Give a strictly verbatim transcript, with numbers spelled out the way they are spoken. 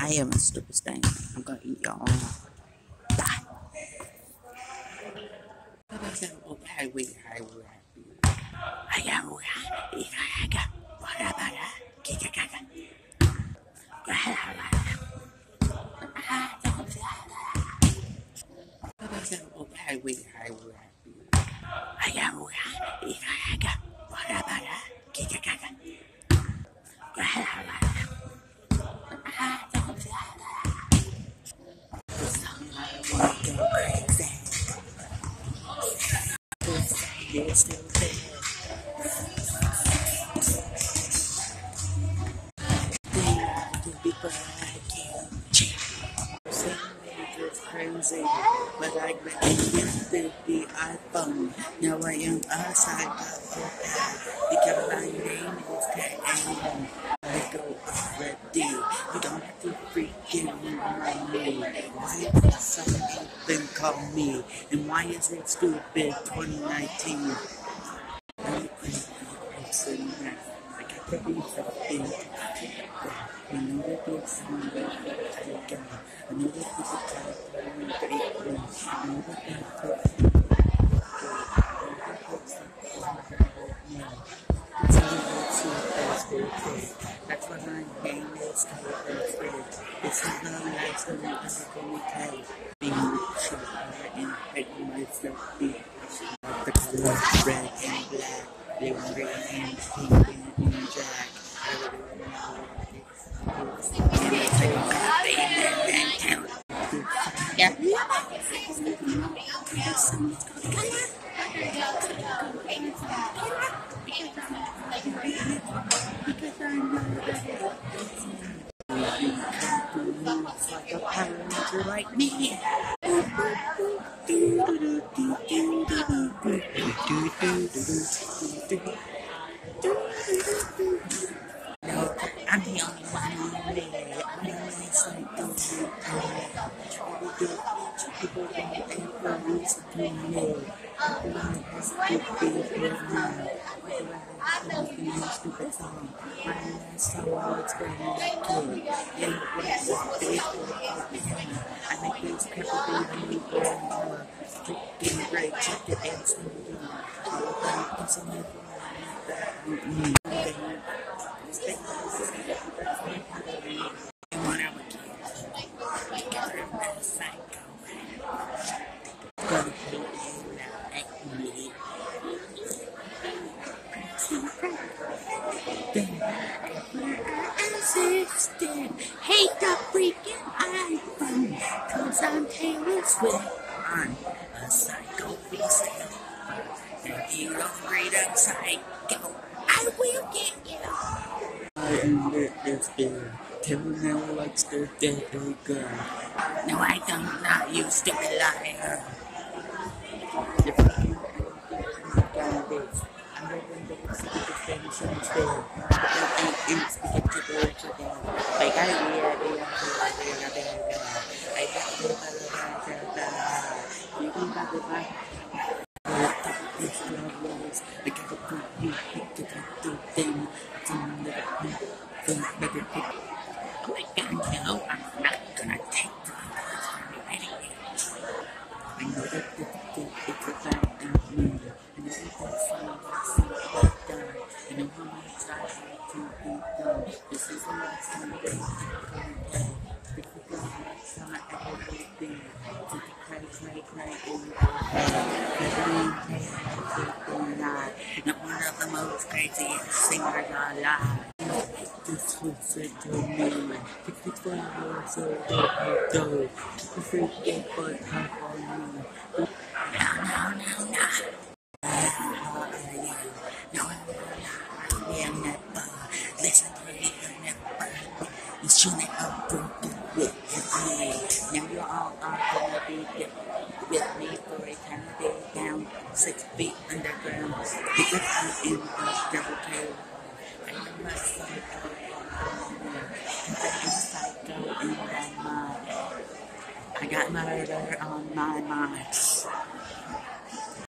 I am a stupid stain. I'm gonna eat y'all. Bye. Yes, still there. To be back again. Saying it was crazy, but I grabbed the iPhone. Now I am outside of the path because my name is K-A-M. I go already. You don't have to freaking remind me. Why did someone even call me? And why is it stupid twenty nineteen? I got to be something. I know that there's someone that I got. I know that there's a type of me that it was. I know that there's a that's what my name is. This is the last of the other tell. Being sure and making myself be the color red and black, blue and green and pink and jack. Yeah. Because I know that you can't do moves like a parody like me. No, I'm the only one on there. I'm the only psycho. People don't influence me. Everyone has to be with me. Everyone has stupid song. My last song was when I was a kid. And it was big I make these people be new grandma. Freaking great, check it and sing it in. All about it's a new one. Hate the freaking iPhone, cause I'm Taylor Swift. I'm a psycho beast. If you don't read a psycho, I will get you. I am this girl. Taylor never likes the dead girl. No, I don't, not you, stupid liar. If you got this, I'm going to see the Spanish instead. I don't eat spaghetti birds again. Like I did, I did, I did, I did, I did. I got the you can have the back. This love was, I got a good you, pick it up, do thing. It's another thing, thing, better pick. Oh my god, no, I'm not gonna take the words from you anyway. I know that it's about that me. I know that that's how I see that die. I know how many times I can be done. This is the last time that I'm gonna play. This is the last time I ever will be. To the cray, cray, cray, in your head. Every day I keep lie. Not one of the most craziest singers alive. This was said to me. sixty-four years old, don't know. Keep the freaking foot up on me. No, no, no, no. How are you? No, I am never. Listen to me, you never. You shouldn't have broken with me. Now you all are gonna be with me for eternity down six feet underground. Because I am a double K. I am a psycho. I am a psycho in my mind. I got murder on my mind.